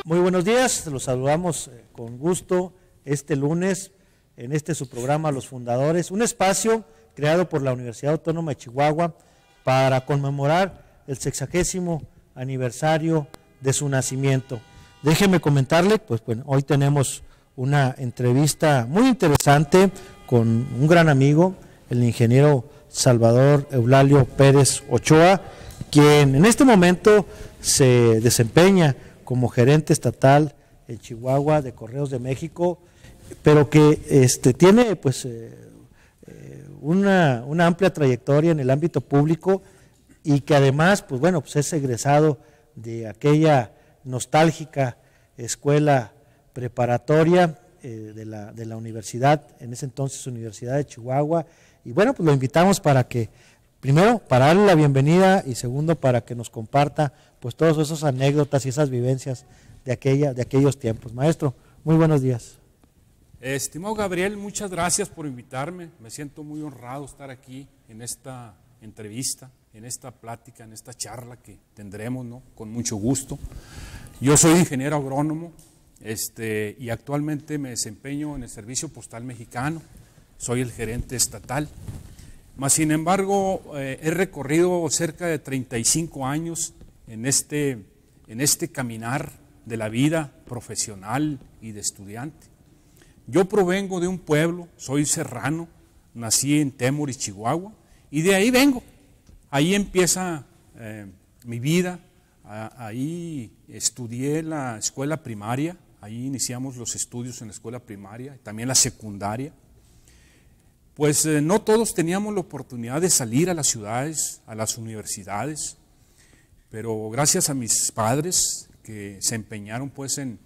Muy buenos días, los saludamos con gusto este lunes en su programa Los Fundadores, un espacio creado por la Universidad Autónoma de Chihuahua para conmemorar el 60º aniversario de su nacimiento. Déjeme comentarle, pues bueno, hoy tenemos una entrevista muy interesante con un gran amigo, el ingeniero Salvador Eulalio Pérez Ochoa, quien en este momento se desempeña como gerente estatal en Chihuahua de Correos de México, pero que tiene pues una amplia trayectoria en el ámbito público y que además pues bueno, pues es egresado de aquella nostálgica escuela preparatoria de la universidad, en ese entonces Universidad de Chihuahua, y bueno, pues lo invitamos para que, primero, para darle la bienvenida y segundo, para que nos comparta pues todas esas anécdotas y esas vivencias de aquellos tiempos. Maestro, muy buenos días. Estimado Gabriel, muchas gracias por invitarme. Me siento muy honrado estar aquí en esta entrevista, en esta plática, en esta charla que tendremos, ¿no? Con mucho gusto. Yo soy ingeniero agrónomo y actualmente me desempeño en el Servicio Postal Mexicano. Soy el gerente estatal. Mas, sin embargo, he recorrido cerca de 35 años en este caminar de la vida profesional y de estudiante. Yo provengo de un pueblo, soy serrano, nací en Temoris, Chihuahua, y de ahí vengo. Ahí empieza mi vida, ahí estudié la escuela primaria, ahí iniciamos los estudios en la escuela primaria, también la secundaria. Pues no todos teníamos la oportunidad de salir a las ciudades, a las universidades, pero gracias a mis padres que se empeñaron pues en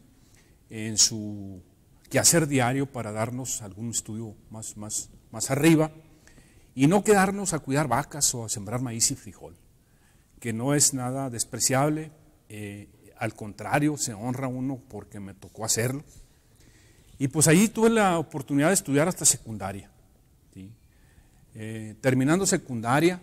su quehacer diario para darnos algún estudio más arriba y no quedarnos a cuidar vacas o a sembrar maíz y frijol, que no es nada despreciable, al contrario, se honra uno porque me tocó hacerlo. Y pues allí tuve la oportunidad de estudiar hasta secundaria. Terminando secundaria,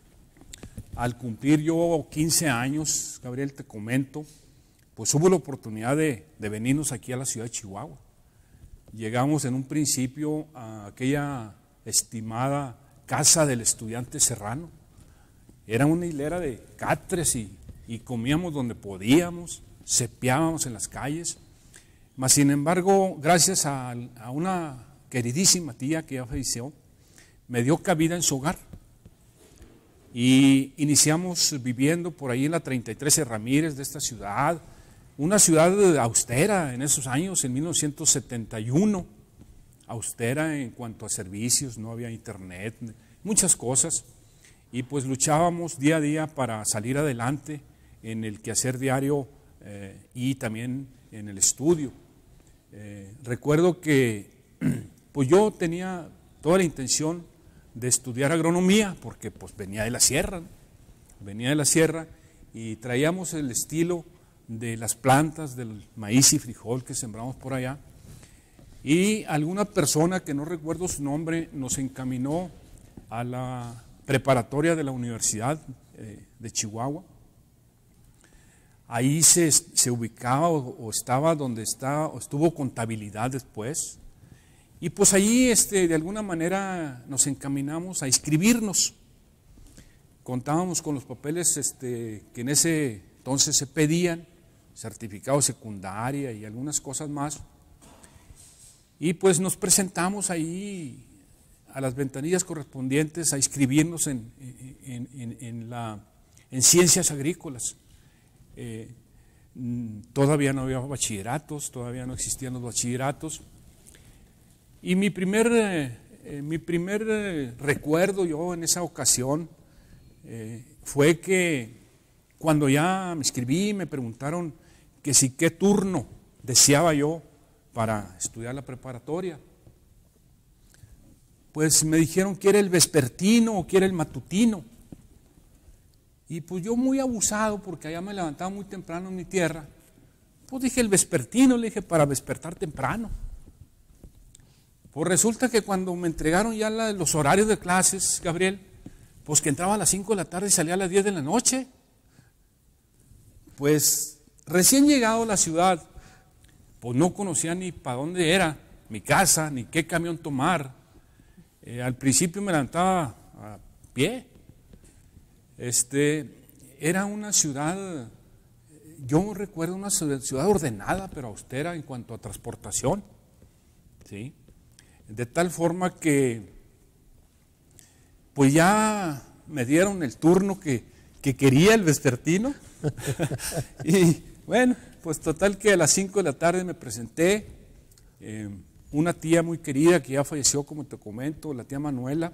al cumplir yo 15 años, Gabriel, te comento, pues hubo la oportunidad de venirnos aquí a la ciudad de Chihuahua. Llegamos en un principio a aquella estimada casa del estudiante serrano. Era una hilera de catres y comíamos donde podíamos, cepiábamos en las calles. Mas, sin embargo, gracias a una queridísima tía que ya falleció, me dio cabida en su hogar y iniciamos viviendo por ahí en la 33 Ramírez de esta ciudad, una ciudad austera en esos años, en 1971, austera en cuanto a servicios, no había internet, muchas cosas, y pues luchábamos día a día para salir adelante en el quehacer diario y también en el estudio. Recuerdo que pues yo tenía toda la intención de estudiar agronomía, porque pues venía de la sierra, ¿no? Venía de la sierra y traíamos el estilo de las plantas del maíz y frijol que sembramos por allá, y alguna persona que no recuerdo su nombre nos encaminó a la preparatoria de la Universidad de Chihuahua. Ahí se ubicaba o estaba donde estuvo contabilidad después. Y pues allí de alguna manera nos encaminamos a inscribirnos. Contábamos con los papeles que en ese entonces se pedían, certificado de secundaria y algunas cosas más. Y pues nos presentamos ahí a las ventanillas correspondientes a inscribirnos en ciencias agrícolas. Todavía no había bachilleratos, todavía no existían los bachilleratos. Y mi primer recuerdo yo en esa ocasión fue que cuando ya me inscribí me preguntaron que si qué turno deseaba yo para estudiar la preparatoria. Pues me dijeron que era el vespertino o que era el matutino. Y pues yo muy abusado, porque allá me levantaba muy temprano en mi tierra, pues dije el vespertino, le dije, para despertar temprano. Pues resulta que cuando me entregaron ya los horarios de clases, Gabriel, pues que entraba a las 5 de la tarde y salía a las 10 de la noche. Pues recién llegado a la ciudad, pues no conocía ni para dónde era mi casa, ni qué camión tomar. Al principio me levantaba a pie. Era una ciudad, yo recuerdo una ciudad ordenada, pero austera en cuanto a transportación, ¿sí? De tal forma que, pues ya me dieron el turno que quería el vespertino. Y bueno, pues total que a las 5 de la tarde me presenté. Una tía muy querida que ya falleció, como te comento, la tía Manuela,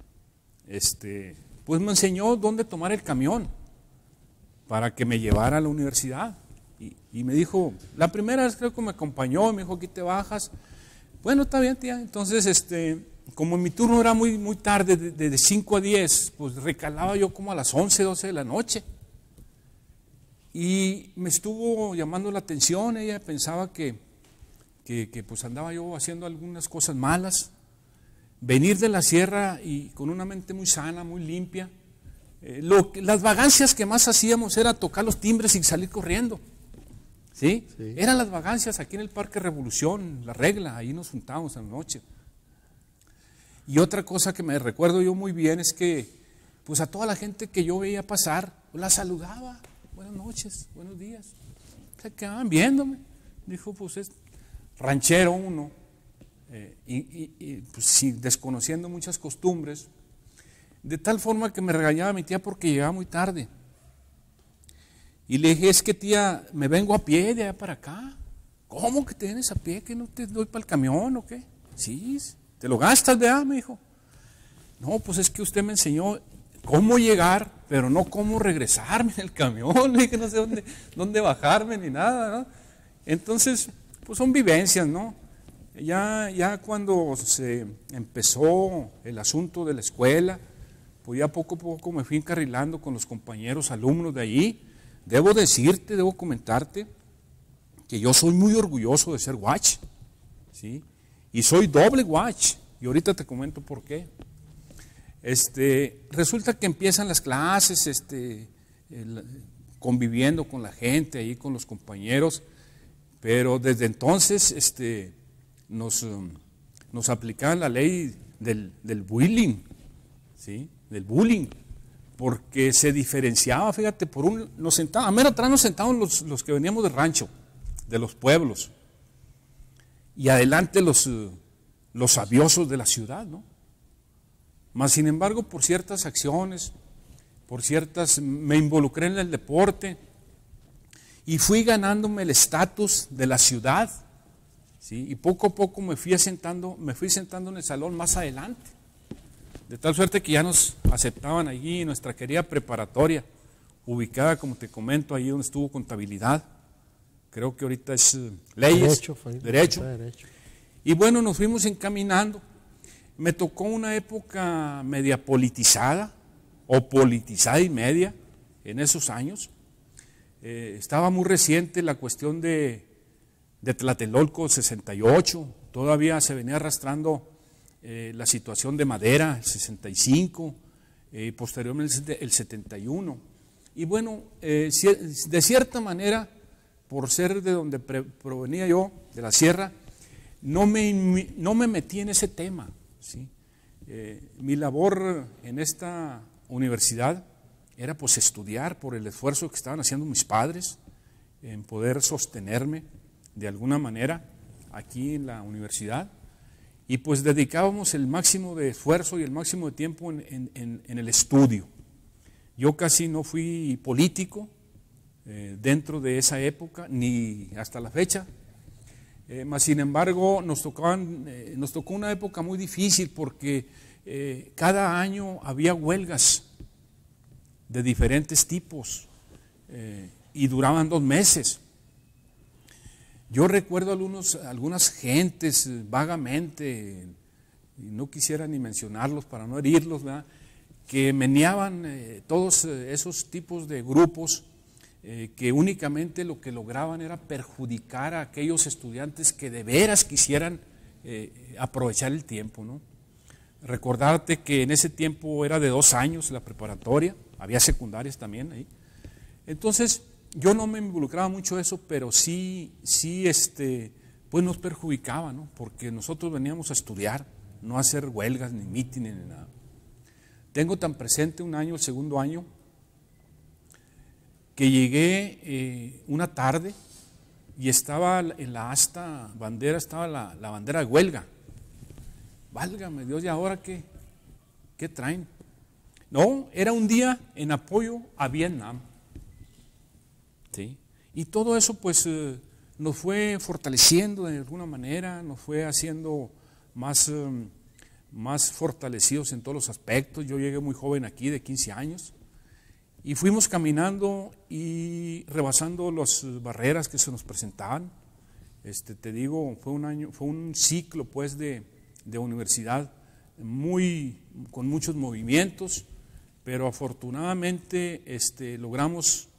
pues me enseñó dónde tomar el camión para que me llevara a la universidad. Y me dijo, la primera vez creo que me acompañó, me dijo, aquí te bajas. Bueno, está bien, tía. Entonces, como mi turno era muy, muy tarde, de 5 a 10, pues recalaba yo como a las 11, 12 de la noche. Y me estuvo llamando la atención, ella pensaba que pues andaba yo haciendo algunas cosas malas. Venir de la sierra y con una mente muy sana, muy limpia. Las vagancias que más hacíamos era tocar los timbres y salir corriendo. ¿Sí? Sí. Eran las vagancias aquí en el Parque Revolución, La Regla, ahí nos juntábamos a la noche. Y otra cosa que me recuerdo yo muy bien es que pues a toda la gente que yo veía pasar, pues la saludaba. Buenas noches, buenos días. Se quedaban viéndome. Dijo, pues es ranchero uno, pues sí, desconociendo muchas costumbres, de tal forma que me regañaba mi tía porque llegaba muy tarde. Y le dije, es que tía, me vengo a pie de allá para acá. ¿Cómo que te vienes a pie? ¿Que no te doy para el camión o qué? Sí, te lo gastas, ¿verdad? Me dijo. No, pues es que usted me enseñó cómo llegar, pero no cómo regresarme en el camión. Le dije, no sé dónde bajarme ni nada, ¿no? Entonces, pues son vivencias, ¿no? Ya cuando se empezó el asunto de la escuela, pues ya poco a poco me fui encarrilando con los compañeros alumnos de allí. Debo comentarte que yo soy muy orgulloso de ser guach, ¿sí? Y soy doble guach, y ahorita te comento por qué. Resulta que empiezan las clases, conviviendo con la gente ahí, con los compañeros, pero desde entonces nos aplicaban la ley del bullying, ¿sí? Del bullying, porque se diferenciaba, fíjate, nos sentaban, a mero atrás nos sentaban los que veníamos del rancho, de los pueblos, y adelante los sabiosos de la ciudad, ¿no? Mas sin embargo, por ciertas acciones, me involucré en el deporte y fui ganándome el estatus de la ciudad, ¿sí? Y poco a poco me fui sentando en el salón más adelante, de tal suerte que ya nos aceptaban allí en nuestra querida preparatoria, ubicada, como te comento, ahí donde estuvo contabilidad, creo que ahorita es leyes, derecho. Y bueno, nos fuimos encaminando. Me tocó una época media politizada, o politizada y media, en esos años. Estaba muy reciente la cuestión de Tlatelolco 68, todavía se venía arrastrando la situación de Madera, el 65, posteriormente el 71. Y bueno, de cierta manera, por ser de donde provenía yo, de la sierra, no me metí en ese tema, ¿sí? Mi labor en esta universidad era pues estudiar por el esfuerzo que estaban haciendo mis padres en poder sostenerme de alguna manera aquí en la universidad, y pues dedicábamos el máximo de esfuerzo y el máximo de tiempo en el estudio. Yo casi no fui político dentro de esa época, ni hasta la fecha. Mas sin embargo nos tocó una época muy difícil porque cada año había huelgas de diferentes tipos y duraban 2 meses. Yo recuerdo algunas gentes vagamente, y no quisiera ni mencionarlos para no herirlos, ¿verdad?, que meneaban todos esos tipos de grupos que únicamente lo que lograban era perjudicar a aquellos estudiantes que de veras quisieran aprovechar el tiempo, ¿no? Recordarte que en ese tiempo era de 2 años la preparatoria, había secundarias también ahí. Entonces, yo no me involucraba mucho en eso, pero sí, pues nos perjudicaba, ¿no? Porque nosotros veníamos a estudiar, no a hacer huelgas, ni mítines, ni nada. Tengo tan presente un año, el segundo año, que llegué una tarde y estaba en la asta bandera, estaba la bandera de huelga. Válgame Dios, ¿y ahora qué traen? No, era un día en apoyo a Vietnam. ¿Sí? Y todo eso pues nos fue fortaleciendo de alguna manera, nos fue haciendo más fortalecidos en todos los aspectos. Yo llegué muy joven aquí, de 15 años, y fuimos caminando y rebasando las barreras que se nos presentaban. Te digo, fue un ciclo pues de universidad con muchos movimientos, pero afortunadamente logramos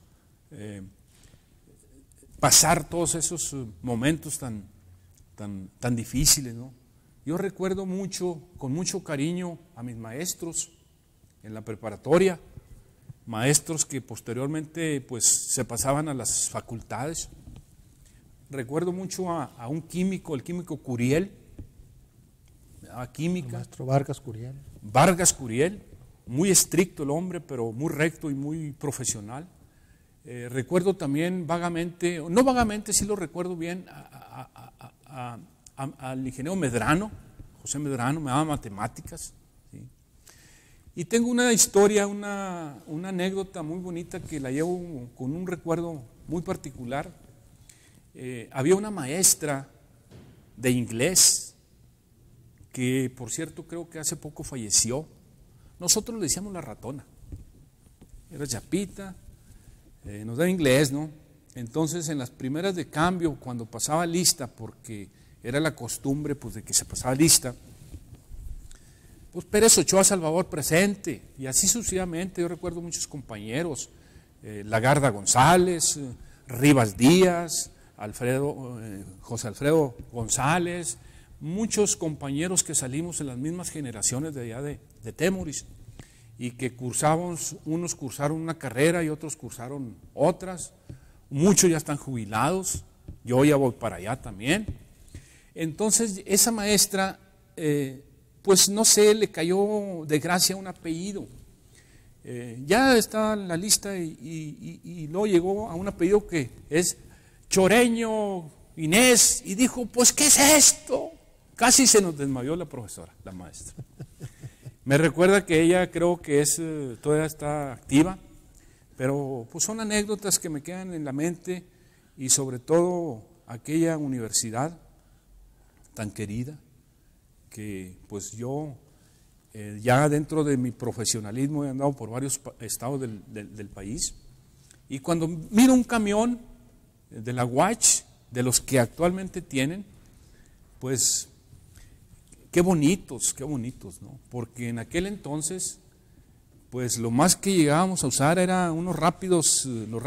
pasar todos esos momentos tan difíciles, ¿no? Yo recuerdo con mucho cariño a mis maestros en la preparatoria, maestros que posteriormente pues se pasaban a las facultades. Recuerdo mucho a un químico, el químico Curiel, a química. El maestro Vargas Curiel. Vargas Curiel, muy estricto el hombre, pero muy recto y muy profesional. Recuerdo también vagamente, no vagamente, sí lo recuerdo bien, al ingeniero Medrano, José Medrano, me daba matemáticas. ¿Sí? Y tengo una historia, una anécdota muy bonita que la llevo con un recuerdo muy particular. Había una maestra de inglés que, por cierto, creo que hace poco falleció. Nosotros le decíamos la ratona. Era chapita, nos daba inglés, ¿no? Entonces, en las primeras de cambio, cuando pasaba lista, porque era la costumbre pues de que se pasaba lista, pues Pérez Ochoa Salvador presente, y así sucesivamente. Yo recuerdo muchos compañeros, Lagarda González, Rivas Díaz, José Alfredo González, muchos compañeros que salimos en las mismas generaciones de allá de Temoris, y que unos cursaron una carrera y otros cursaron otras, muchos ya están jubilados, yo ya voy para allá también. Entonces esa maestra, pues no sé, le cayó de gracia un apellido. Ya está en la lista y luego llegó a un apellido que es Choreño Inés, y dijo, pues ¿qué es esto? Casi se nos desmayó la profesora, la maestra. Me recuerda que ella creo que todavía está activa, pero pues son anécdotas que me quedan en la mente, y sobre todo aquella universidad tan querida, que pues yo ya dentro de mi profesionalismo he andado por varios estados del país, y cuando miro un camión de la UACH, de los que actualmente tienen, pues qué bonitos, ¿no? Porque en aquel entonces, pues lo más que llegábamos a usar era los rápidos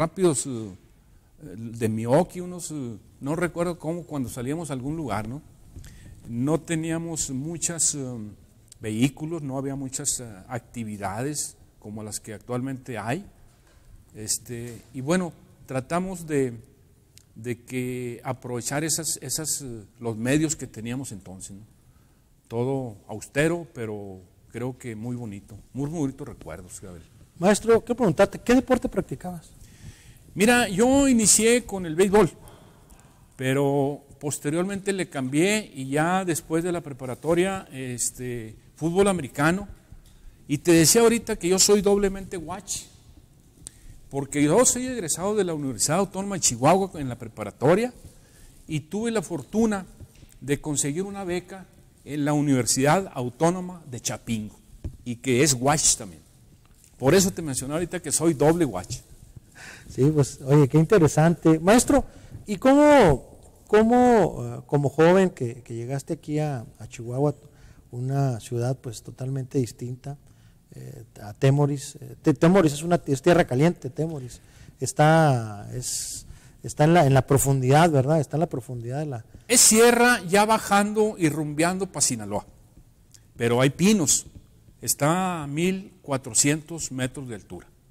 de Mioki, no recuerdo cómo, cuando salíamos a algún lugar, ¿no? No teníamos muchos vehículos, no había muchas actividades como las que actualmente hay. Y bueno, tratamos de que aprovechar los medios que teníamos entonces, ¿no? Todo austero, pero creo que muy bonito, muy bonitos recuerdos, Gabriel. Maestro, quiero preguntarte, ¿qué deporte practicabas? Mira, yo inicié con el béisbol, pero posteriormente le cambié, y ya después de la preparatoria, fútbol americano. Y te decía ahorita que yo soy doblemente guachi, porque yo soy egresado de la Universidad Autónoma de Chihuahua en la preparatoria, y tuve la fortuna de conseguir una beca en la Universidad Autónoma de Chapingo, y que es guachi también. Por eso te mencioné ahorita que soy doble guachi. Sí, pues, oye, qué interesante. Maestro, ¿y cómo como joven que llegaste aquí a Chihuahua, una ciudad pues totalmente distinta a Temoris? Temoris es tierra caliente, Temoris. Está en la profundidad, ¿verdad? Está en la profundidad de la... Es sierra ya bajando y rumbeando para Sinaloa, pero hay pinos. Está a 1400 metros de altura.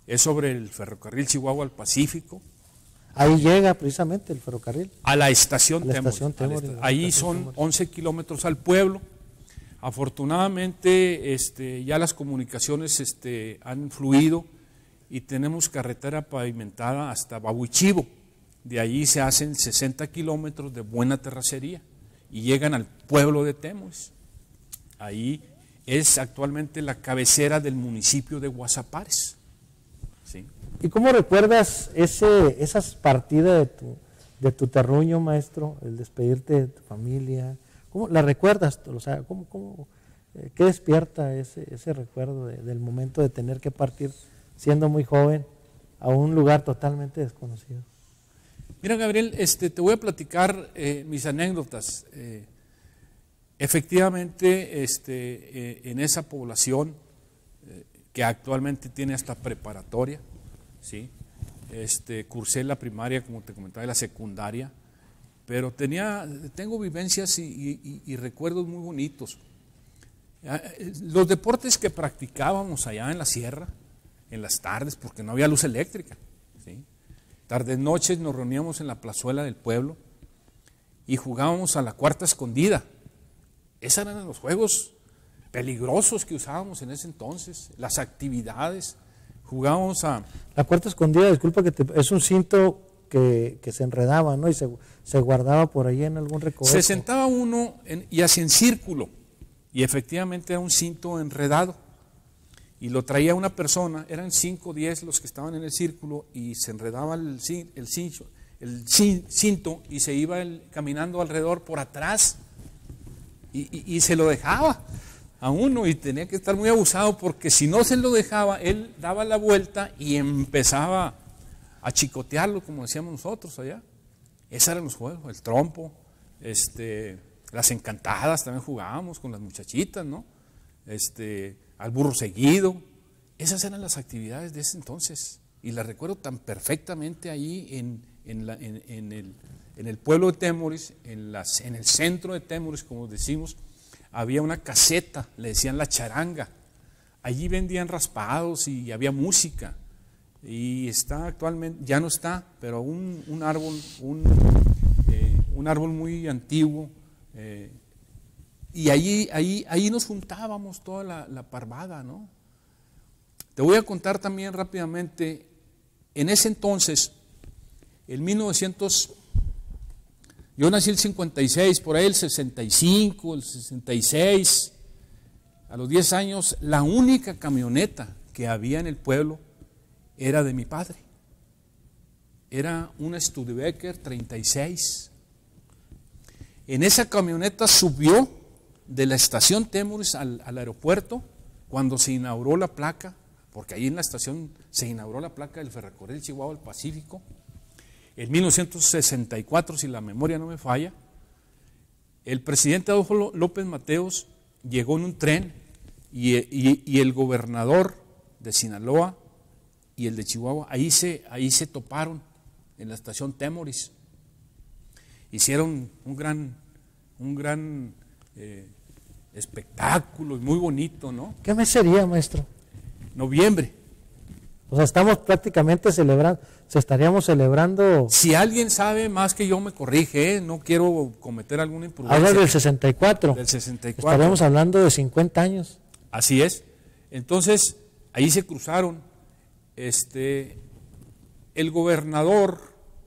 es sobre el ferrocarril Chihuahua al Pacífico. Ahí llega precisamente el ferrocarril. A la estación Temoris. Ahí son 11 kilómetros al pueblo. Afortunadamente ya las comunicaciones han fluido y tenemos carretera pavimentada hasta Babuichivo. De allí se hacen 60 kilómetros de buena terracería y llegan al pueblo de Temoris. Ahí es actualmente la cabecera del municipio de Guasapares. ¿Sí? ¿Y cómo recuerdas esas partidas de tu terruño, maestro? El despedirte de tu familia. ¿Cómo la recuerdas? O sea, ¿qué despierta ese recuerdo del momento de tener que partir siendo muy joven a un lugar totalmente desconocido? Mira, Gabriel, te voy a platicar mis anécdotas. Efectivamente, en esa población que actualmente tiene hasta preparatoria, ¿sí? Cursé la primaria, como te comentaba, y la secundaria, pero tengo vivencias y recuerdos muy bonitos. Los deportes que practicábamos allá en la sierra, en las tardes, porque no había luz eléctrica, ¿sí? Tardes, noches nos reuníamos en la plazuela del pueblo y jugábamos a la cuarta escondida. Esos eran los juegos peligrosos que usábamos en ese entonces, las actividades. Jugábamos a... La cuarta escondida, disculpa es un cinto que se enredaba, ¿no? Y se guardaba por ahí en algún recoveco. Se sentaba uno y hacía en círculo, y efectivamente era un cinto enredado, y lo traía una persona, eran 5 o 10 los que estaban en el círculo, y se enredaba el cinto y se iba caminando alrededor por atrás, y se lo dejaba a uno, y tenía que estar muy abusado, porque si no se lo dejaba, él daba la vuelta y empezaba a chicotearlo, como decíamos nosotros allá. Esos eran los juegos, el trompo, las encantadas también jugábamos con las muchachitas, ¿no? Al burro seguido. Esas eran las actividades de ese entonces, y las recuerdo tan perfectamente ahí en el pueblo de Temoris, en el centro de Temoris, como decimos. Había una caseta, le decían la charanga. Allí vendían raspados y había música. Y está actualmente, ya no está, pero un árbol muy antiguo. Y ahí nos juntábamos toda la parvada, ¿no? Te voy a contar también rápidamente, en ese entonces, en 1900, yo nací el 56, por ahí el 65, el 66, a los 10 años, la única camioneta que había en el pueblo era de mi padre. Era una Studebaker 36. En esa camioneta subió de la estación Temoris al aeropuerto cuando se inauguró la placa, porque ahí en la estación se inauguró la placa del ferrocarril Chihuahua al Pacífico. En 1964, si la memoria no me falla, el presidente Adolfo López Mateos llegó en un tren y el gobernador de Sinaloa y el de Chihuahua, ahí se toparon en la estación Temoris. Hicieron un gran espectáculo y muy bonito, ¿no? ¿Qué mes sería, maestro? Noviembre. O sea, estamos prácticamente estaríamos celebrando... Si alguien sabe más que yo me corrige, no quiero cometer alguna imprudencia. Habla del 64. Del 64. Estaríamos hablando de 50 años. Así es. Entonces, ahí se cruzaron. El gobernador,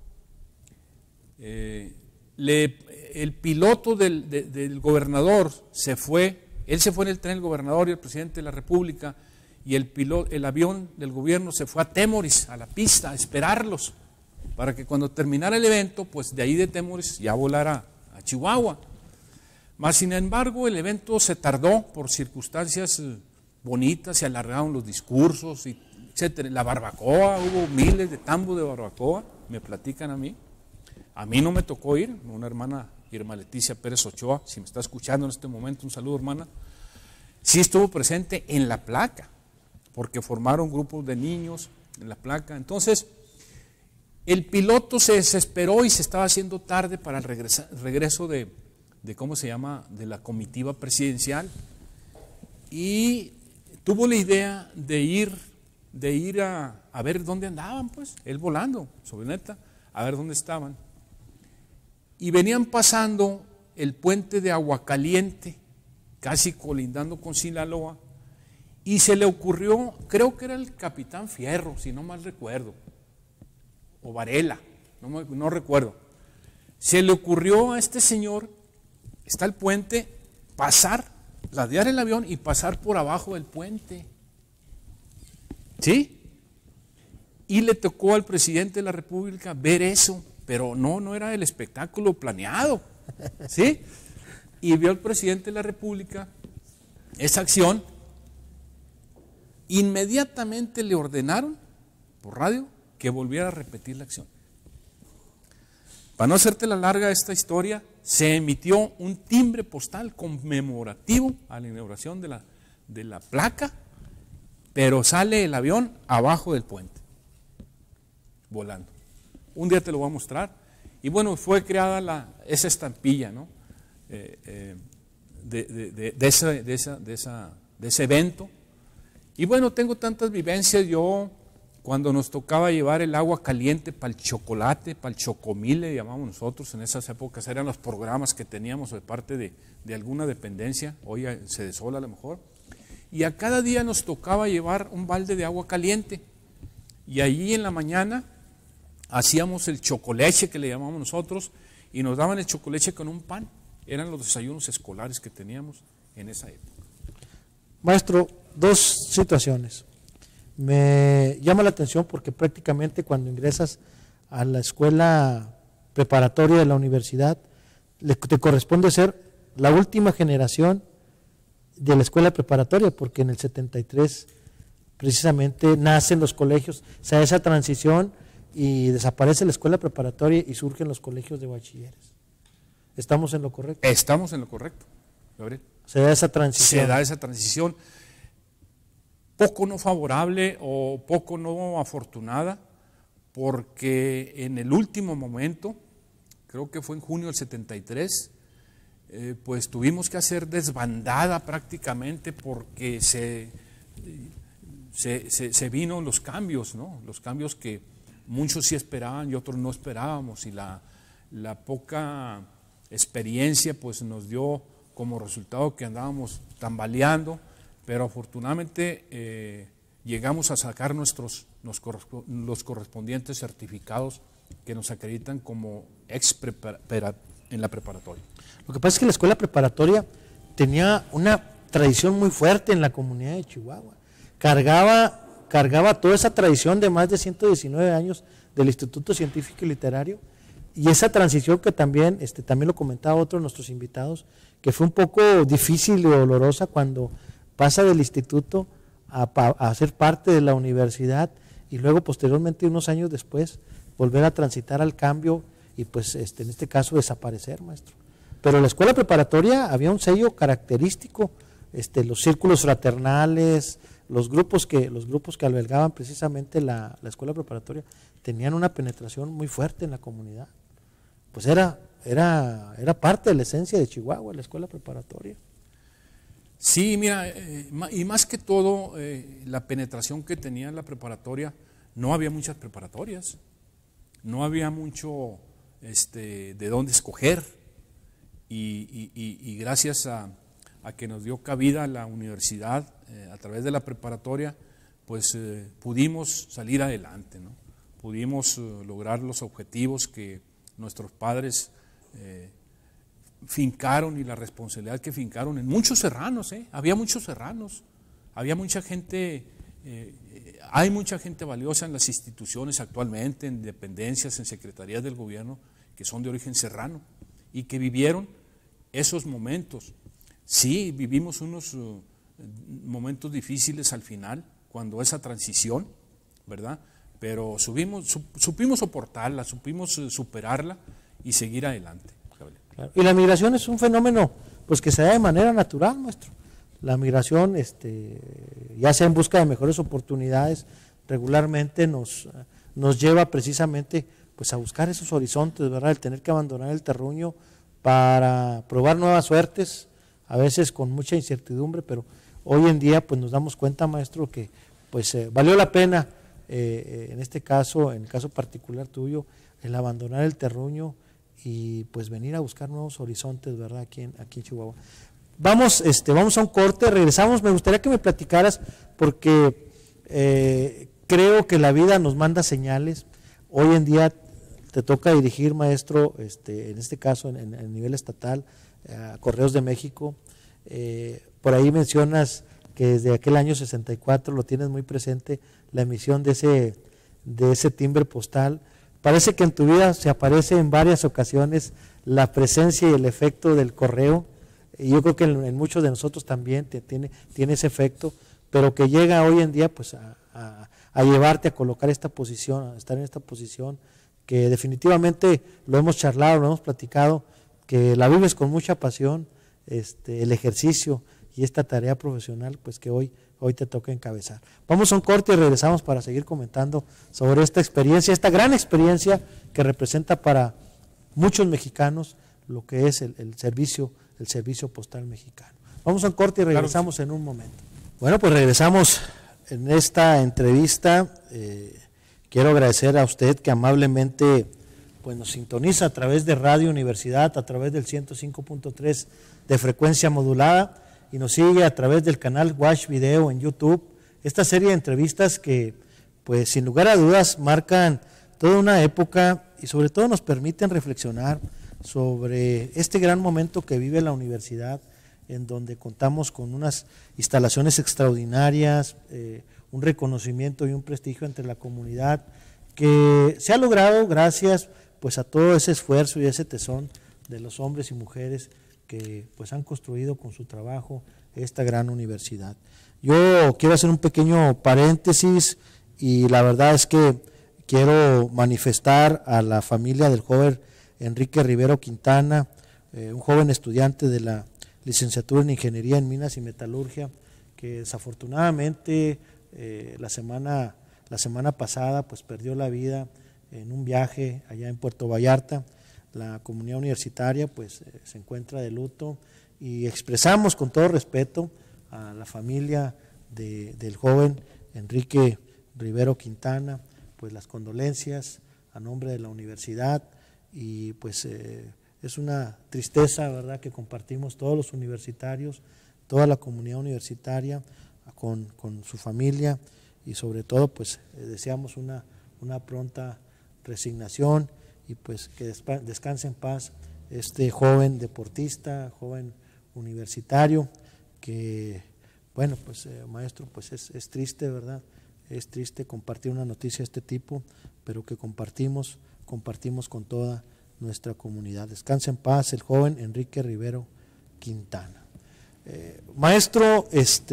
el piloto del gobernador se fue, él se fue en el tren, el gobernador y el presidente de la República, y el avión del gobierno se fue a Temoris, a la pista, a esperarlos, para que cuando terminara el evento, pues de ahí de Temoris ya volara a Chihuahua. Mas, sin embargo, el evento se tardó por circunstancias bonitas, se alargaron los discursos, etcétera. La barbacoa, hubo miles de tambos de barbacoa, me platican a mí. A mí no me tocó ir, una hermana, Irma Leticia Pérez Ochoa, si me está escuchando en este momento, un saludo, hermana. Sí estuvo presente en la placa, porque formaron grupos de niños en la placa. Entonces, el piloto se desesperó y se estaba haciendo tarde para el regreso de ¿cómo se llama?, de la comitiva presidencial, y tuvo la idea de ir de ir a ver dónde andaban, pues, él volando, su avioneta, a ver dónde estaban. Y venían pasando el puente de Aguacaliente, casi colindando con Sinaloa, y se le ocurrió, creo que era el capitán Fierro, si no mal recuerdo, o Varela, no recuerdo. Se le ocurrió a este señor, está el puente, ladear el avión y pasar por abajo del puente. ¿Sí? Y le tocó al presidente de la República ver eso, pero no era el espectáculo planeado. ¿Sí? Y vio al presidente de la República esa acción. Inmediatamente le ordenaron por radio que volviera a repetir la acción. Para no hacerte la larga esta historia, se emitió un timbre postal conmemorativo a la inauguración de la placa, pero sale el avión abajo del puente, volando. Un día te lo voy a mostrar. Y bueno, fue creada esa estampilla, ¿no? De ese evento. Y bueno, tengo tantas vivencias. Yo, cuando nos tocaba llevar el agua caliente para el chocolate, para el chocomile, llamamos nosotros, en esas épocas eran los programas que teníamos de parte de alguna dependencia, hoy se desola a lo mejor, y a cada día nos tocaba llevar un balde de agua caliente, y allí en la mañana hacíamos el chocoleche que le llamamos nosotros, y nos daban el chocoleche con un pan. Eran los desayunos escolares que teníamos en esa época. Maestro, dos situaciones. Me llama la atención porque prácticamente cuando ingresas a la escuela preparatoria de la universidad, te corresponde ser la última generación de la escuela preparatoria, porque en el 73 precisamente nacen los colegios, o sea, esa transición, y desaparece la escuela preparatoria y surgen los colegios de bachilleres. ¿Estamos en lo correcto? Estamos en lo correcto, Gabriel. Se da esa transición. Se da esa transición poco no favorable o poco no afortunada, porque en el último momento, creo que fue en junio del 73, pues tuvimos que hacer desbandada prácticamente porque se vino los cambios, ¿no? Los cambios que muchos sí esperaban y otros no esperábamos, y la poca experiencia pues nos dio como resultado que andábamos tambaleando, pero afortunadamente llegamos a sacar los correspondientes certificados que nos acreditan como en la preparatoria. Lo que pasa es que la escuela preparatoria tenía una tradición muy fuerte en la comunidad de Chihuahua. Cargaba toda esa tradición de más de 119 años del Instituto Científico y Literario, y esa transición que también lo comentaba otro de nuestros invitados, que fue un poco difícil y dolorosa cuando pasa del instituto a ser parte de la universidad, y luego posteriormente, unos años después, volver a transitar al cambio y pues en este caso desaparecer, maestro. Pero en la escuela preparatoria había un sello característico, los círculos fraternales, los grupos que albergaban precisamente la escuela preparatoria tenían una penetración muy fuerte en la comunidad. Pues era parte de la esencia de Chihuahua, la escuela preparatoria. Sí, mira, y más que todo, la penetración que tenía en la preparatoria, no había muchas preparatorias, no había mucho de dónde escoger, y gracias a que nos dio cabida la universidad a través de la preparatoria, pues pudimos salir adelante, ¿no? Pudimos lograr los objetivos que nuestros padres fincaron, y la responsabilidad que fincaron en muchos serranos, había muchos serranos, había mucha gente, hay mucha gente valiosa en las instituciones actualmente, en dependencias, en secretarías del gobierno, que son de origen serrano y que vivieron esos momentos. Sí, vivimos unos momentos difíciles al final, cuando esa transición, ¿verdad? Pero supimos soportarla, supimos superarla y seguir adelante. Claro. Y la migración es un fenómeno pues que se da de manera natural, maestro. La migración, ya sea en busca de mejores oportunidades, regularmente nos lleva precisamente pues a buscar esos horizontes, ¿verdad? El tener que abandonar el terruño para probar nuevas suertes, a veces con mucha incertidumbre, pero hoy en día pues nos damos cuenta, maestro, que pues valió la pena, en este caso, en el caso particular tuyo, el abandonar el terruño y pues venir a buscar nuevos horizontes, ¿verdad? Aquí en Chihuahua. Vamos a un corte, regresamos. Me gustaría que me platicaras, porque creo que la vida nos manda señales. Hoy en día te toca dirigir, maestro, en este caso en el nivel estatal, a Correos de México. Por ahí mencionas que desde aquel año 64 lo tienes muy presente, la emisión de ese timbre postal. Parece que en tu vida se aparece en varias ocasiones la presencia y el efecto del correo, y yo creo que en muchos de nosotros también tiene ese efecto, pero que llega hoy en día pues a llevarte a colocar esta posición, a estar en esta posición, que definitivamente lo hemos charlado, lo hemos platicado, que la vives con mucha pasión, el ejercicio y esta tarea profesional pues que hoy te toca encabezar. Vamos a un corte y regresamos para seguir comentando sobre esta experiencia, esta gran experiencia que representa para muchos mexicanos lo que es el servicio postal mexicano. Vamos a un corte y regresamos en un momento. Bueno, pues regresamos en esta entrevista. Quiero agradecer a usted que amablemente pues nos sintoniza a través de Radio Universidad, a través del 105.3 de frecuencia modulada, y nos sigue a través del canal Watch Video en YouTube. Esta serie de entrevistas que pues sin lugar a dudas marcan toda una época y sobre todo nos permiten reflexionar sobre este gran momento que vive la universidad, en donde contamos con unas instalaciones extraordinarias, un reconocimiento y un prestigio entre la comunidad, que se ha logrado gracias pues a todo ese esfuerzo y ese tesón de los hombres y mujeres que pues han construido con su trabajo esta gran universidad. Yo quiero hacer un pequeño paréntesis, y la verdad es que quiero manifestar a la familia del joven Enrique Rivero Quintana, un joven estudiante de la licenciatura en Ingeniería en Minas y Metalurgia, que desafortunadamente la semana pasada pues perdió la vida en un viaje allá en Puerto Vallarta. La comunidad universitaria pues se encuentra de luto, y expresamos con todo respeto a la familia del joven Enrique Rivero Quintana pues las condolencias a nombre de la universidad, y pues es una tristeza, ¿verdad?, que compartimos todos los universitarios, toda la comunidad universitaria con su familia, y sobre todo pues deseamos una pronta resignación, y pues que descanse en paz este joven deportista, joven universitario, que bueno pues maestro, pues es triste, ¿verdad? Es triste compartir una noticia de este tipo, pero que compartimos con toda nuestra comunidad. Descanse en paz el joven Enrique Rivero Quintana. Maestro,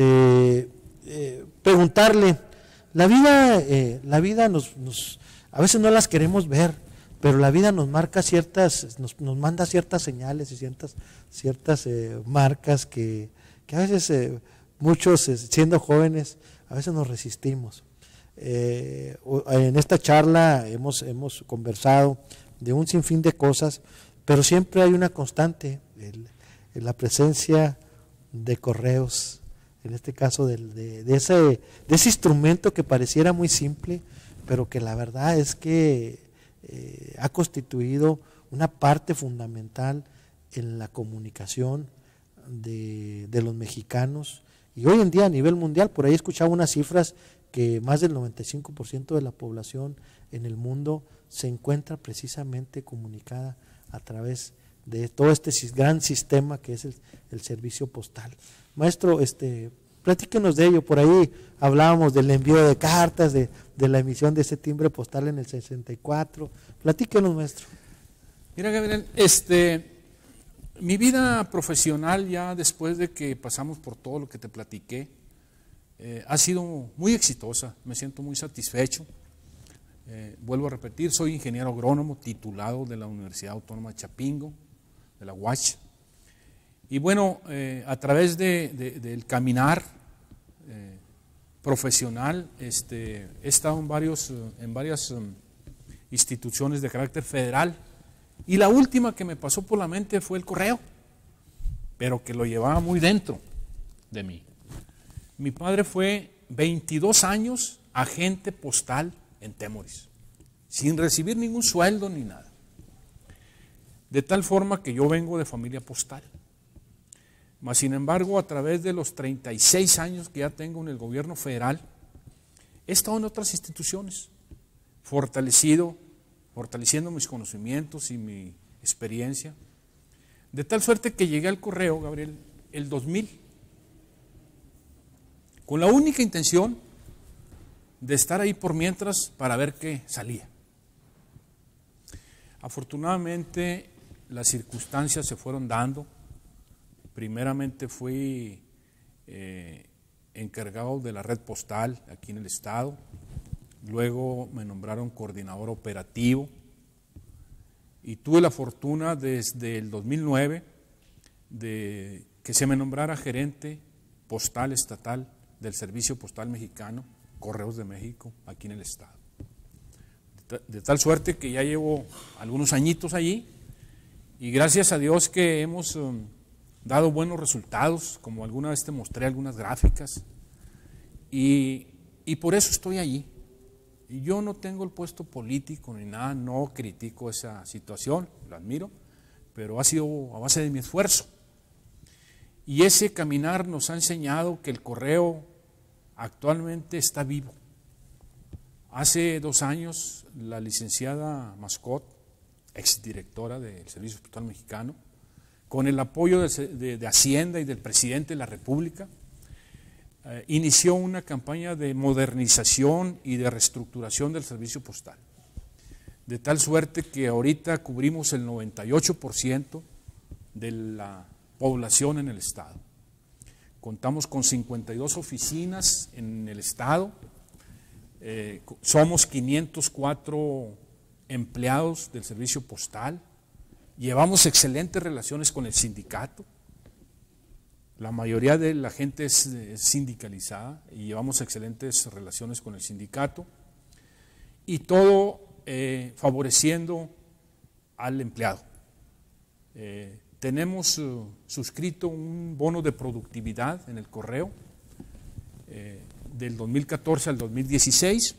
preguntarle, la vida nos a veces no las queremos ver, pero la vida nos marca nos manda ciertas señales y ciertas marcas que a veces muchos siendo jóvenes a veces nos resistimos. En esta charla hemos conversado de un sinfín de cosas, pero siempre hay una constante, la presencia de Correos, en este caso de ese instrumento que pareciera muy simple, pero que la verdad es que ha constituido una parte fundamental en la comunicación de los mexicanos, y hoy en día a nivel mundial. Por ahí escuchaba unas cifras que más del 95% de la población en el mundo se encuentra precisamente comunicada a través de todo este gran sistema que es el servicio postal. Maestro, platíquenos de ello. Por ahí hablábamos del envío de cartas, de la emisión de ese timbre postal en el 64. Platíquenos, maestro. Mira, Gabriel, mi vida profesional, ya después de que pasamos por todo lo que te platiqué, ha sido muy exitosa. Me siento muy satisfecho. Vuelvo a repetir, soy ingeniero agrónomo titulado de la Universidad Autónoma de Chapingo, de la UACH. Y bueno, a través del caminar profesional, he estado en varias instituciones de carácter federal, y la última que me pasó por la mente fue el correo, pero que lo llevaba muy dentro de mí. Mi padre fue 22 años agente postal en Temoris, sin recibir ningún sueldo ni nada. De tal forma que yo vengo de familia postal. Mas, sin embargo, a través de los 36 años que ya tengo en el gobierno federal, he estado en otras instituciones, fortaleciendo mis conocimientos y mi experiencia, de tal suerte que llegué al correo, Gabriel, el 2000, con la única intención de estar ahí por mientras para ver qué salía. Afortunadamente, las circunstancias se fueron dando. Primeramente fui encargado de la red postal aquí en el estado, luego me nombraron coordinador operativo y tuve la fortuna desde el 2009 de que se me nombrara gerente postal estatal del Servicio Postal Mexicano, Correos de México, aquí en el estado. De tal suerte que ya llevo algunos añitos allí y gracias a Dios que hemos dado buenos resultados, como alguna vez te mostré algunas gráficas, y por eso estoy allí. Y yo no tengo el puesto político ni nada, no critico esa situación, lo admiro, pero ha sido a base de mi esfuerzo. Y ese caminar nos ha enseñado que el correo actualmente está vivo. Hace 2 años, la licenciada Mascot, exdirectora del Servicio Postal Mexicano, con el apoyo de Hacienda y del presidente de la República, inició una campaña de modernización y de reestructuración del servicio postal. De tal suerte que ahorita cubrimos el 98% de la población en el estado. Contamos con 52 oficinas en el estado, somos 504 empleados del servicio postal, llevamos excelentes relaciones con el sindicato, la mayoría de la gente es sindicalizada y llevamos excelentes relaciones con el sindicato y todo favoreciendo al empleado. Tenemos suscrito un bono de productividad en el correo del 2014 al 2016,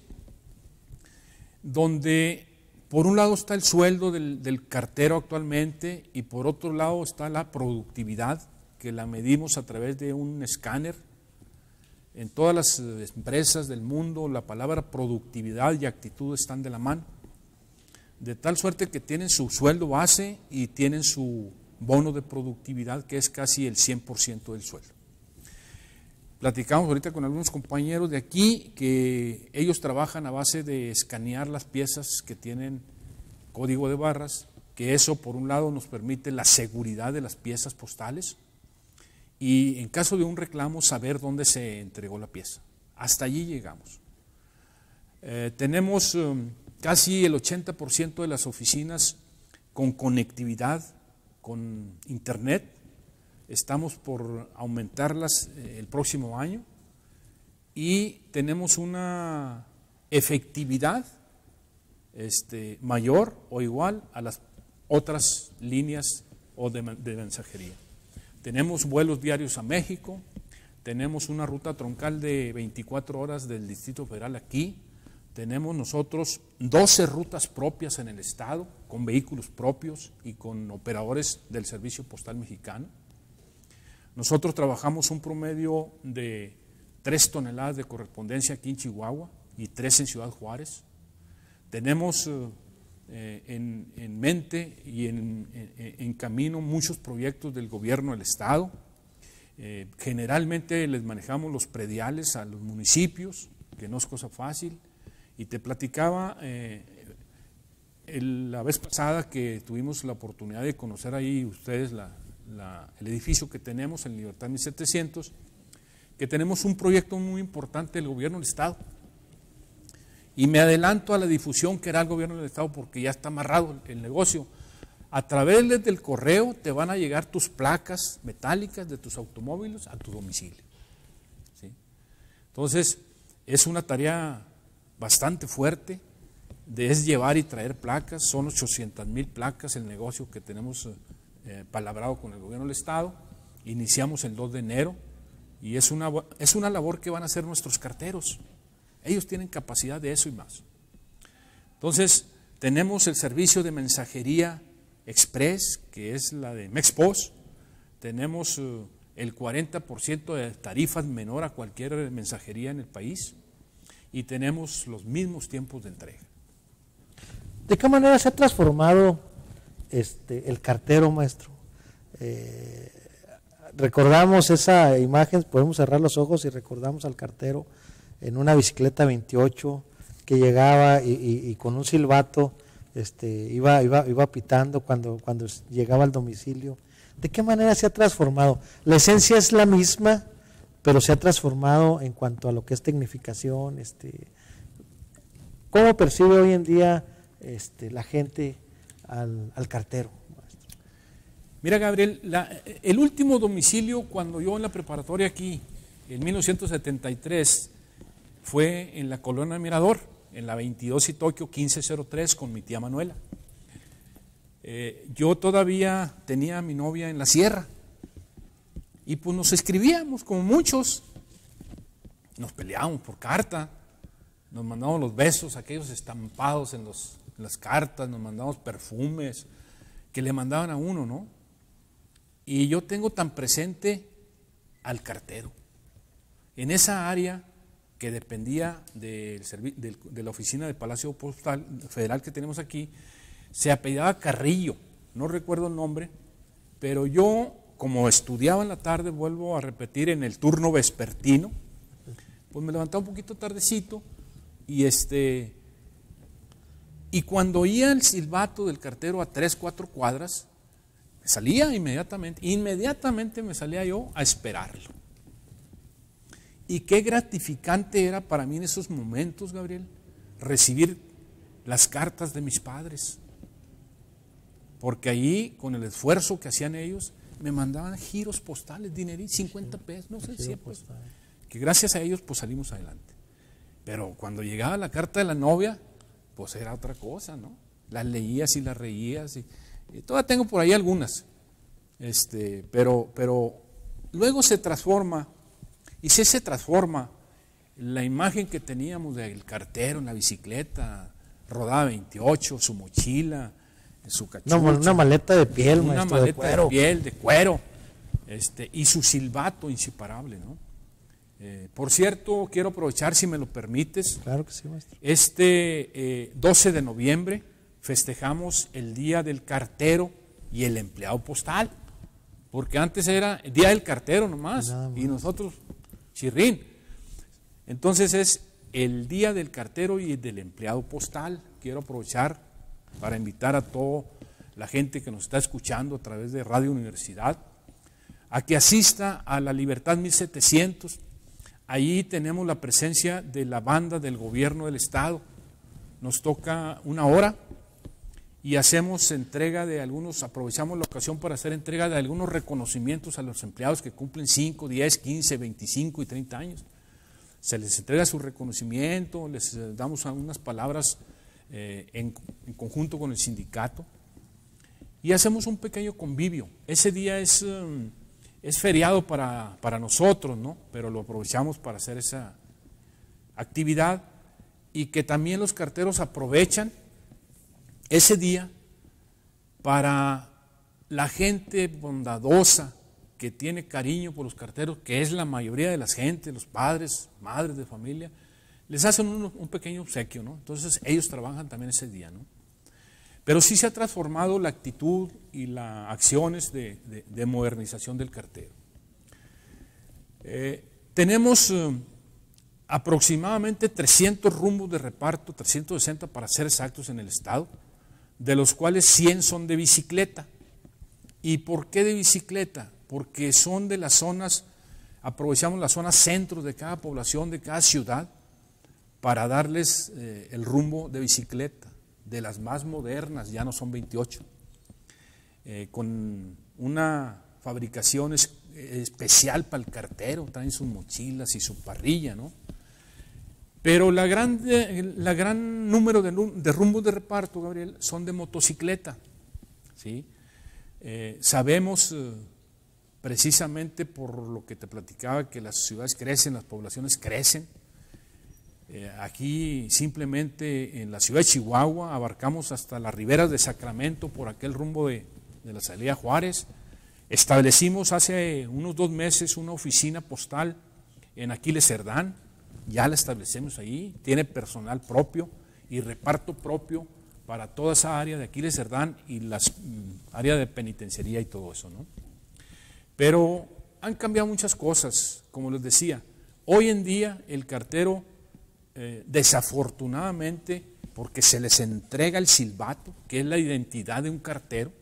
donde por un lado está el sueldo del cartero actualmente y por otro lado está la productividad, que la medimos a través de un escáner. En todas las empresas del mundo la palabra productividad y actitud están de la mano, de tal suerte que tienen su sueldo base y tienen su bono de productividad, que es casi el 100% del sueldo. Platicamos ahorita con algunos compañeros de aquí que ellos trabajan a base de escanear las piezas que tienen código de barras, que eso por un lado nos permite la seguridad de las piezas postales y en caso de un reclamo saber dónde se entregó la pieza. Hasta allí llegamos. Tenemos casi el 80% de las oficinas con conectividad, con internet. Estamos por aumentarlas el próximo año y tenemos una efectividad mayor o igual a las otras líneas o de mensajería. Tenemos vuelos diarios a México, tenemos una ruta troncal de 24 horas del Distrito Federal aquí, tenemos nosotros 12 rutas propias en el estado, con vehículos propios y con operadores del Servicio Postal Mexicano. Nosotros trabajamos un promedio de 3 toneladas de correspondencia aquí en Chihuahua y 3 en Ciudad Juárez. Tenemos en mente y en camino muchos proyectos del gobierno del estado. Generalmente les manejamos los prediales a los municipios, que no es cosa fácil. Y te platicaba la vez pasada que tuvimos la oportunidad de conocer ahí ustedes el edificio que tenemos en Libertad 1700, que tenemos un proyecto muy importante del gobierno del estado. Y me adelanto a la difusión que hará el gobierno del estado porque ya está amarrado el negocio. A través del correo te van a llegar tus placas metálicas de tus automóviles a tu domicilio. ¿Sí? Entonces, es una tarea bastante fuerte, es llevar y traer placas. Son 800,000 placas el negocio que tenemos palabrado con el gobierno del estado. Iniciamos el 2 de enero Y es una labor que van a hacer nuestros carteros. Ellos tienen capacidad de eso y más. Entonces, tenemos el servicio de mensajería express, que es la de Mexpost. Tenemos el 40% de tarifas menor a cualquier mensajería en el país. Y tenemos los mismos tiempos de entrega. ¿De qué manera se ha transformado el cartero, maestro? Recordamos esa imagen, podemos cerrar los ojos y recordamos al cartero en una bicicleta 28 que llegaba y con un silbato iba pitando cuando llegaba al domicilio. ¿De qué manera se ha transformado? La esencia es la misma, pero se ha transformado en cuanto a lo que es tecnificación. ¿Cómo percibe hoy en día la gente al cartero? Mira, Gabriel, el último domicilio cuando yo en la preparatoria aquí, en 1973, fue en la Colonia Mirador, en la 22 y Tokio 1503 con mi tía Manuela. Yo todavía tenía a mi novia en la sierra y pues nos escribíamos como muchos, nos peleábamos por carta, nos mandábamos los besos, aquellos estampados en las cartas, nos mandábamos perfumes que le mandaban a uno, ¿no? Y yo tengo tan presente al cartero. En esa área que dependía de la oficina del Palacio Postal Federal que tenemos aquí, se apellidaba Carrillo, no recuerdo el nombre, pero yo, como estudiaba en la tarde, vuelvo a repetir, en el turno vespertino, pues me levantaba un poquito tardecito y cuando oía el silbato del cartero a 3, 4 cuadras, me salía inmediatamente me salía yo a esperarlo. Y qué gratificante era para mí en esos momentos, Gabriel, recibir las cartas de mis padres. Porque ahí, con el esfuerzo que hacían ellos, me mandaban giros postales, dinerito, 50 pesos, no sé, 100 pesos. Que gracias a ellos, pues salimos adelante. Pero cuando llegaba la carta de la novia, pues era otra cosa, ¿no? Las leías y las reías. Y todavía tengo por ahí algunas. Pero luego se transforma. Y si se transforma, la imagen que teníamos del cartero en la bicicleta, rodaba 28, su mochila, su cachucha. Una maleta de piel, una maestro, maleta de cuero. de piel, de cuero, y su silbato inseparable, ¿no? Por cierto, quiero aprovechar, si me lo permites. Claro que sí, maestro. 12 de noviembre festejamos el Día del Cartero y el Empleado Postal, porque antes era el Día del Cartero nomás, y nosotros, chirrín. Entonces es el Día del Cartero y del Empleado Postal. Quiero aprovechar para invitar a toda la gente que nos está escuchando a través de Radio Universidad a que asista a la Libertad 1700. Allí tenemos la presencia de la banda del gobierno del estado. Nos toca 1 hora y hacemos entrega de aprovechamos la ocasión para hacer entrega de algunos reconocimientos a los empleados que cumplen 5, 10, 15, 25 y 30 años. Se les entrega su reconocimiento, les damos algunas palabras en conjunto con el sindicato y hacemos un pequeño convivio. Ese día es feriado para nosotros, ¿no? Pero lo aprovechamos para hacer esa actividad y que también los carteros aprovechan ese día para la gente bondadosa que tiene cariño por los carteros, que es la mayoría de las gente, los padres, madres de familia, les hacen un pequeño obsequio, ¿no? Entonces ellos trabajan también ese día, ¿no? Pero sí se ha transformado la actitud y las acciones de modernización del cartero. Tenemos aproximadamente 300 rumbos de reparto, 360 para ser exactos en el estado, de los cuales 100 son de bicicleta. ¿Y por qué de bicicleta? Porque son de las zonas, aprovechamos las zonas centros de cada población, de cada ciudad, para darles el rumbo de bicicleta, de las más modernas, ya no son 28, con una fabricación especial para el cartero, traen sus mochilas y su parrilla, ¿no? Pero la gran número de rumbos de reparto, Gabriel, son de motocicleta, ¿sí? Sabemos precisamente por lo que te platicaba, que las ciudades crecen, las poblaciones crecen. Aquí simplemente en la ciudad de Chihuahua abarcamos hasta las riberas de Sacramento por aquel rumbo de la salida a Juárez. Establecimos hace unos 2 meses una oficina postal en Aquiles Cerdán, ya la establecemos ahí, tiene personal propio y reparto propio para toda esa área de Aquiles Cerdán y las áreas de penitenciaría y todo eso, ¿no? Pero han cambiado muchas cosas, como les decía. Hoy en día el cartero, desafortunadamente, porque se les entrega el silbato, que es la identidad de un cartero,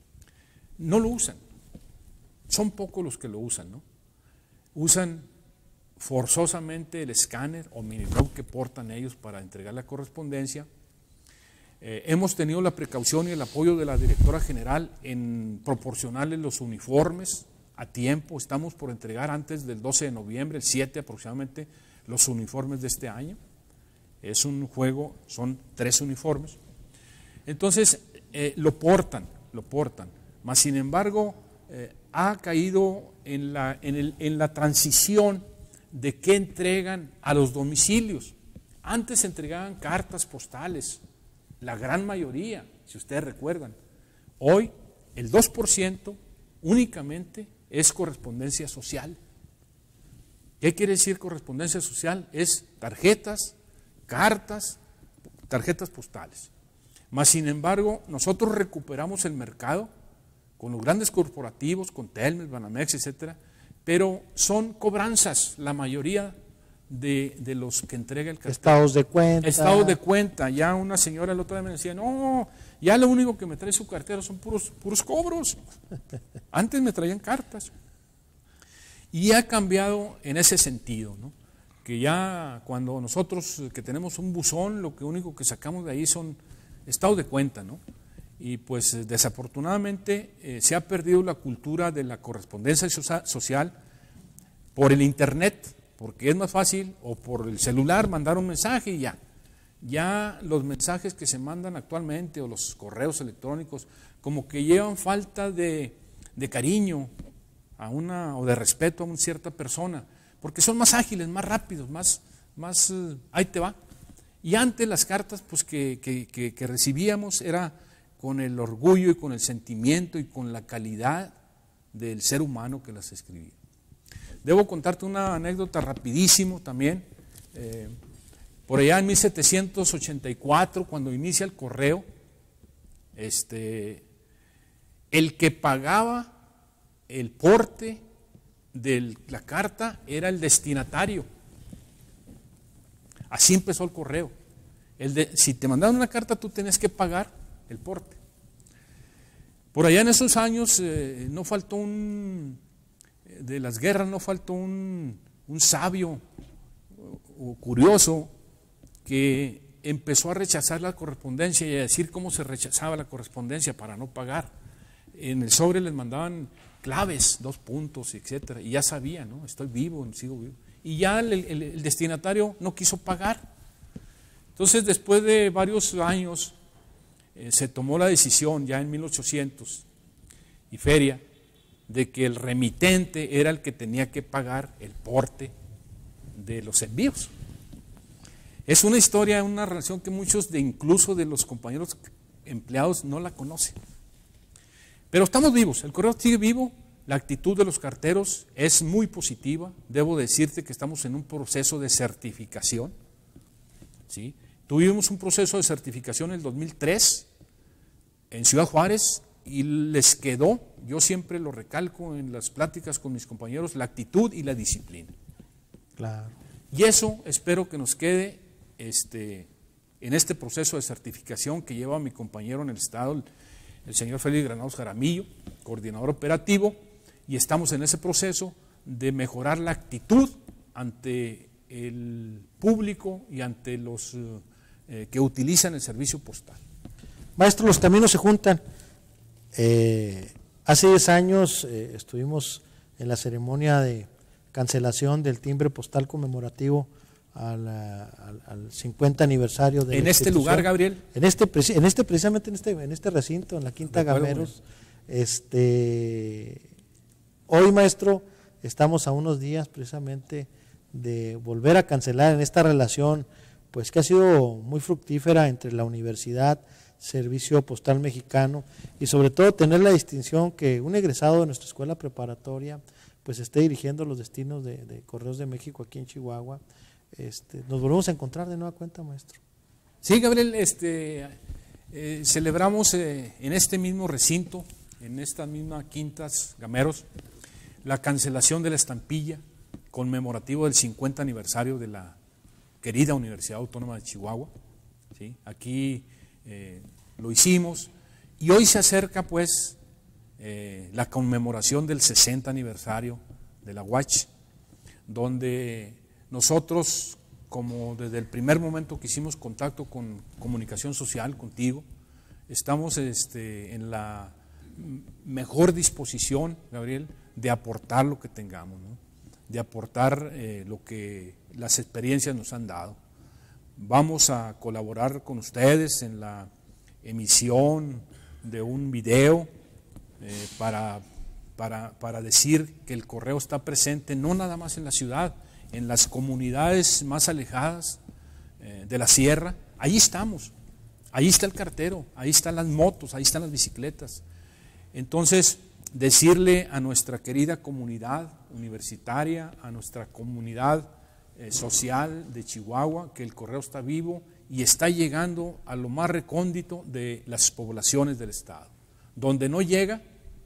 no lo usan. Son pocos los que lo usan, ¿no? Usan forzosamente el escáner o minilog que portan ellos para entregar la correspondencia. Hemos tenido la precaución y el apoyo de la directora general en proporcionarles los uniformes a tiempo. Estamos por entregar antes del 12 de noviembre, el 7 aproximadamente, los uniformes de este año. Es un juego, son 3 uniformes. Entonces, lo portan. Mas, sin embargo, ha caído en la transición de que entregan a los domicilios. Antes se entregaban cartas postales, la gran mayoría, si ustedes recuerdan. Hoy, el 2% únicamente es correspondencia social. ¿Qué quiere decir correspondencia social? Es tarjetas, cartas, tarjetas postales. Mas, sin embargo, nosotros recuperamos el mercado con los grandes corporativos, con Telmex, Banamex, etcétera, pero son cobranzas la mayoría de los que entrega el cartero. Estados de cuenta. Estados de cuenta. Ya una señora el otro día me decía, no, ya lo único que me trae su cartero son puros cobros. Antes me traían cartas. Y ha cambiado en ese sentido, ¿no? Que ya cuando nosotros que tenemos un buzón, lo único que sacamos de ahí son estados de cuenta, ¿no? Y pues desafortunadamente se ha perdido la cultura de la correspondencia social por el internet, porque es más fácil, o por el celular mandar un mensaje y ya. Ya los mensajes que se mandan actualmente o los correos electrónicos como que llevan falta de cariño o de respeto a una cierta persona, porque son más ágiles, más rápidos, más ahí te va. Y antes las cartas pues que recibíamos era con el orgullo y con el sentimiento y con la calidad del ser humano que las escribía. Debo contarte una anécdota rapidísimo también. Por allá en 1784, cuando inicia el correo, el que pagaba el porte de la carta era el destinatario. Así empezó el correo. Si te mandaban una carta, tú tenías que pagar el porte. Por allá en esos años no faltó de las guerras no faltó un sabio o curioso que empezó a rechazar la correspondencia y a decir cómo se rechazaba la correspondencia para no pagar. En el sobre les mandaban claves, 2 puntos, etcétera, y ya sabía, ¿no? Estoy vivo, sigo vivo. Y ya el destinatario no quiso pagar. Entonces, después de varios años, se tomó la decisión, ya en 1800 y feria, de que el remitente era el que tenía que pagar el porte de los envíos. Es una historia, una relación que muchos incluso de los compañeros empleados no la conocen. Pero estamos vivos, el correo sigue vivo, la actitud de los carteros es muy positiva. Debo decirte que estamos en un proceso de certificación, ¿sí? Tuvimos un proceso de certificación en el 2003 en Ciudad Juárez y les quedó, yo siempre lo recalco en las pláticas con mis compañeros, la actitud y la disciplina. Claro. Y eso espero que nos quede en este proceso de certificación que lleva mi compañero en el Estado, el señor Félix Granados Jaramillo, coordinador operativo, y estamos en ese proceso de mejorar la actitud ante el público y ante los que utilizan el servicio postal. Maestro, los caminos se juntan. Hace 10 años estuvimos en la ceremonia de cancelación del timbre postal conmemorativo al 50 aniversario de ¿En este lugar, Gabriel? Precisamente en este recinto, en la Quinta Gameros, Hoy, maestro, estamos a unos días precisamente de volver a cancelar en esta relación, pues que ha sido muy fructífera entre la universidad, Servicio Postal Mexicano, y sobre todo tener la distinción que un egresado de nuestra escuela preparatoria pues esté dirigiendo los destinos de Correos de México aquí en Chihuahua. Nos volvemos a encontrar de nueva cuenta, maestro. Sí, Gabriel, celebramos en este mismo recinto, en esta misma Quintas Gameros, la cancelación de la estampilla conmemorativo del 50 aniversario de la querida Universidad Autónoma de Chihuahua. ¿Sí? Aquí lo hicimos y hoy se acerca pues la conmemoración del 60 aniversario de la UACH, donde nosotros, como desde el primer momento que hicimos contacto con Comunicación Social, contigo, estamos en la mejor disposición, Gabriel, de aportar lo que tengamos, ¿no? De aportar lo que las experiencias nos han dado. Vamos a colaborar con ustedes en la emisión de un video para decir que el correo está presente no nada más en la ciudad, en las comunidades más alejadas de la sierra. Ahí estamos, ahí está el cartero, ahí están las motos, ahí están las bicicletas. Entonces, decirle a nuestra querida comunidad universitaria, a nuestra comunidad social de Chihuahua, que el correo está vivo y está llegando a lo más recóndito de las poblaciones del estado. Donde no llega,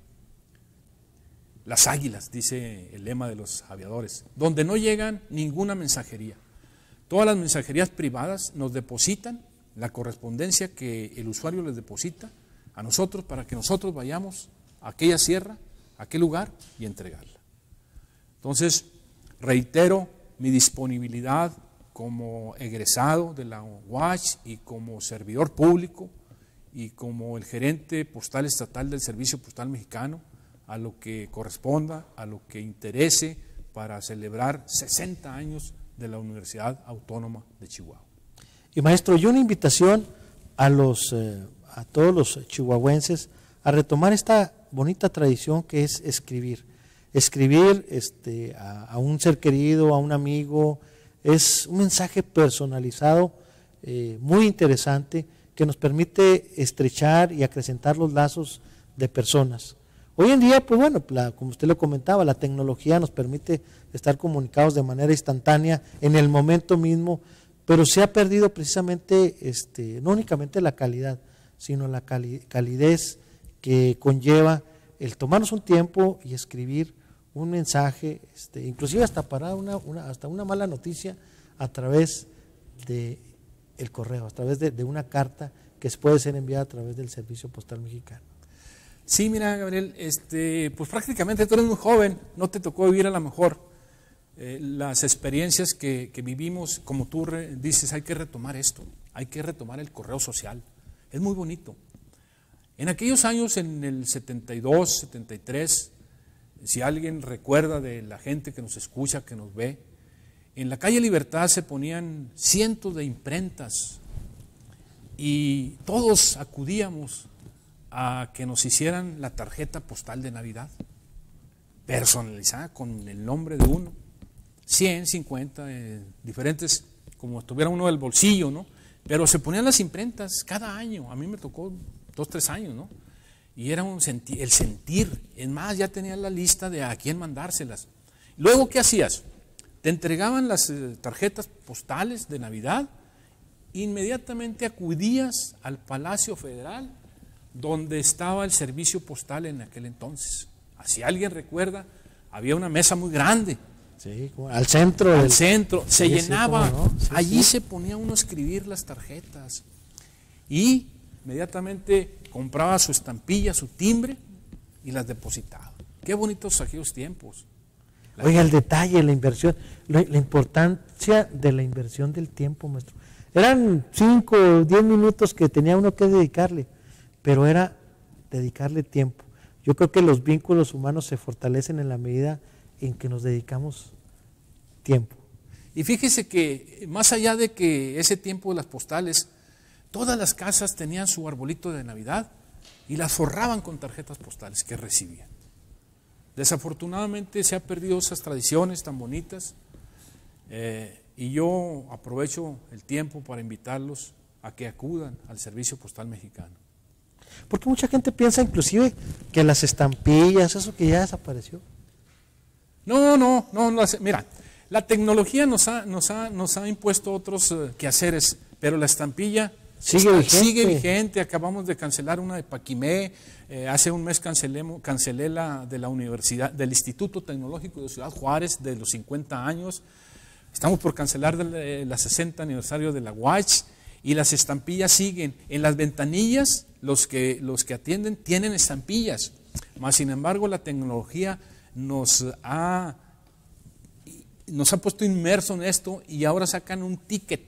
las águilas, dice el lema de los aviadores, donde no llegan ninguna mensajería. Todas las mensajerías privadas nos depositan la correspondencia que el usuario les deposita a nosotros para que nosotros vayamos a aquella sierra, a aquel lugar y entregarla. Entonces, reitero mi disponibilidad como egresado de la UACH y como servidor público y como el gerente postal estatal del Servicio Postal Mexicano a lo que corresponda, a lo que interese para celebrar 60 años de la Universidad Autónoma de Chihuahua. Y maestro, y una invitación a todos los chihuahuenses a retomar esta bonita tradición que es escribir. Escribir a un ser querido, a un amigo, es un mensaje personalizado muy interesante que nos permite estrechar y acrecentar los lazos de personas. Hoy en día, pues bueno, como usted lo comentaba, la tecnología nos permite estar comunicados de manera instantánea en el momento mismo, pero se ha perdido precisamente no únicamente la calidad, sino la calidez que conlleva el tomarnos un tiempo y escribir un mensaje, inclusive hasta para hasta una mala noticia a través de el correo, a través de una carta que puede ser enviada a través del Servicio Postal Mexicano. Sí, mira, Gabriel, pues prácticamente tú eres muy joven, no te tocó vivir a lo mejor las experiencias que vivimos, como tú dices, hay que retomar esto, hay que retomar el correo social, es muy bonito. En aquellos años, en el 72, 73, si alguien recuerda de la gente que nos escucha, que nos ve, en la calle Libertad se ponían cientos de imprentas y todos acudíamos a que nos hicieran la tarjeta postal de Navidad, personalizada con el nombre de uno, 100, 50, diferentes, como estuviera uno del bolsillo, ¿no? Pero se ponían las imprentas cada año, a mí me tocó 2, 3 años, ¿no? Y era el sentir, es más, ya tenía la lista de a quién mandárselas. Luego, ¿qué hacías? Te entregaban las tarjetas postales de Navidad, inmediatamente acudías al Palacio Federal, donde estaba el servicio postal en aquel entonces. Si alguien recuerda, había una mesa muy grande. Sí, al centro. Al centro, se llenaba. Sí, ¿no? Sí, allí se ponía uno a escribir las tarjetas. Y inmediatamente compraba su estampilla, su timbre y las depositaba. Qué bonitos aquellos tiempos. Oiga, el detalle, la inversión, la importancia de la inversión del tiempo, maestro. Eran 5 o 10 minutos que tenía uno que dedicarle, pero era dedicarle tiempo. Yo creo que los vínculos humanos se fortalecen en la medida en que nos dedicamos tiempo. Y fíjese que más allá de que ese tiempo de las postales, todas las casas tenían su arbolito de Navidad y las forraban con tarjetas postales que recibían. Desafortunadamente se han perdido esas tradiciones tan bonitas y yo aprovecho el tiempo para invitarlos a que acudan al Servicio Postal Mexicano. Porque mucha gente piensa inclusive que las estampillas, eso que ya desapareció. No, mira, la tecnología nos ha impuesto otros quehaceres, pero la estampilla sigue vigente. Acabamos de cancelar una de Paquimé, hace un mes cancelé la de la Universidad, del Instituto Tecnológico de Ciudad Juárez, de los 50 años. Estamos por cancelar la 60 aniversario de la UACH y las estampillas siguen. En las ventanillas, los que atienden tienen estampillas, mas sin embargo la tecnología nos ha puesto inmerso en esto y ahora sacan un ticket,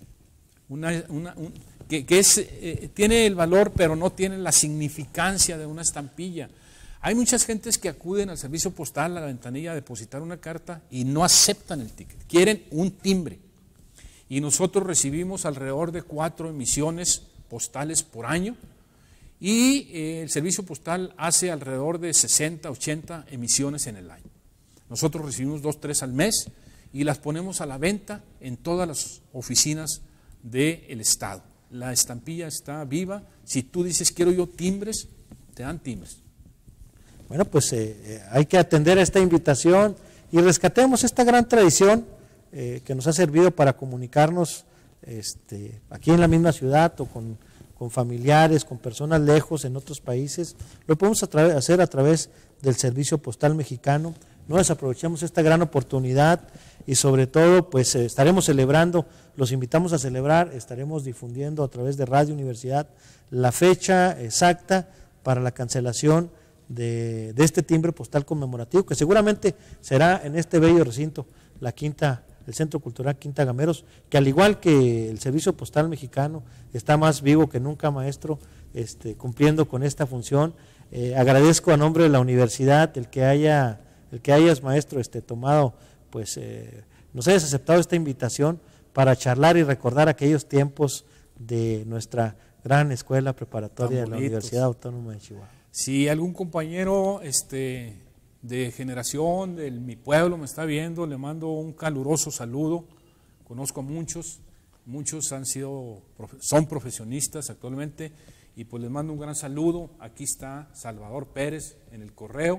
que tiene el valor pero no tiene la significancia de una estampilla. Hay muchas gentes que acuden al servicio postal, a la ventanilla a depositar una carta y no aceptan el ticket, quieren un timbre. Y nosotros recibimos alrededor de 4 emisiones postales por año y el servicio postal hace alrededor de 60, 80 emisiones en el año. Nosotros recibimos 2, 3 al mes y las ponemos a la venta en todas las oficinas del Estado. La estampilla está viva. Si tú dices quiero yo timbres, te dan timbres. Bueno, pues hay que atender a esta invitación y rescatemos esta gran tradición que nos ha servido para comunicarnos aquí en la misma ciudad o con familiares, con personas lejos en otros países. Lo podemos hacer a través del Servicio Postal Mexicano. No desaprovechemos esta gran oportunidad y sobre todo pues estaremos celebrando, los invitamos a celebrar, estaremos difundiendo a través de Radio Universidad la fecha exacta para la cancelación de este timbre postal conmemorativo, que seguramente será en este bello recinto, el Centro Cultural Quinta Gameros, que al igual que el Servicio Postal Mexicano está más vivo que nunca, maestro, cumpliendo con esta función. Agradezco a nombre de la universidad el que hayas, maestro, tomado, pues nos hayas aceptado esta invitación para charlar y recordar aquellos tiempos de nuestra gran escuela preparatoria de la Universidad Autónoma de Chihuahua. Si algún compañero de generación de mi pueblo me está viendo, le mando un caluroso saludo. Conozco a muchos son profesionistas actualmente y pues les mando un gran saludo. Aquí está Salvador Pérez en el correo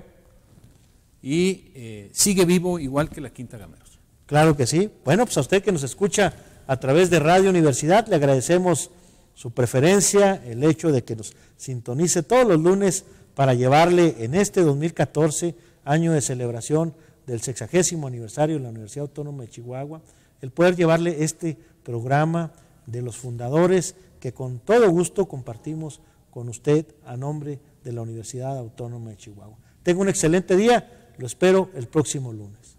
y sigue vivo igual que la Quinta Gameros. Claro que sí. Bueno, pues a usted que nos escucha a través de Radio Universidad, le agradecemos su preferencia, el hecho de que nos sintonice todos los lunes para llevarle en este 2014, año de celebración del 60º aniversario de la Universidad Autónoma de Chihuahua, el poder llevarle este programa de los fundadores que con todo gusto compartimos con usted a nombre de la Universidad Autónoma de Chihuahua. Tenga un excelente día, lo espero el próximo lunes.